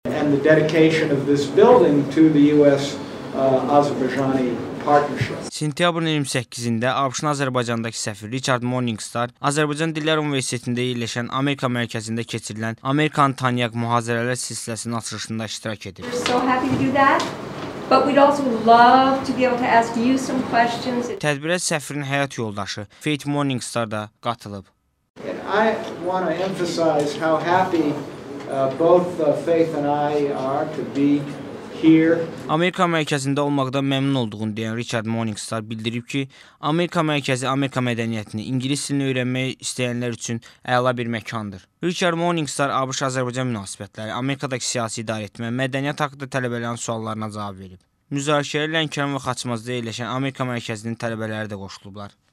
And the dedication of this building to the US-Azerbaijani partnership. Sentyabrın 28-də ABŞ-ın Azərbaycandakı səfiri Richard Morningstar Azərbaycan Dillər Universitetində yerləşən Amerika mərkəzində keçirilən Amerikanı tanıyaq mühazirələr silsiləsinin açılışında iştirak edib. Tədbirə səfirin həyat yoldaşı Faith Morningstar da qatılıb. I want to emphasize how happy both Faith and I are to be here. Amerika mərkəzində olmaqdan məmnun olduğunu deyən Richard Morningstar bildirib ki, Amerika mərkəzi Amerika mədəniyyətini, ingilis dilini öyrənmək istəyənlər üçün əla bir məkandır. Richard Morningstar ABŞ-Azərbaycan münasibətləri, Amerikadakı siyasi idarəetmə, mədəniyyət haqqında tələbələrin suallarına cavab verib. Müzakirəyə Lənkəran və Xaçmazda yerləşən Amerika mərkəzinin tələbələri də qoşulublar.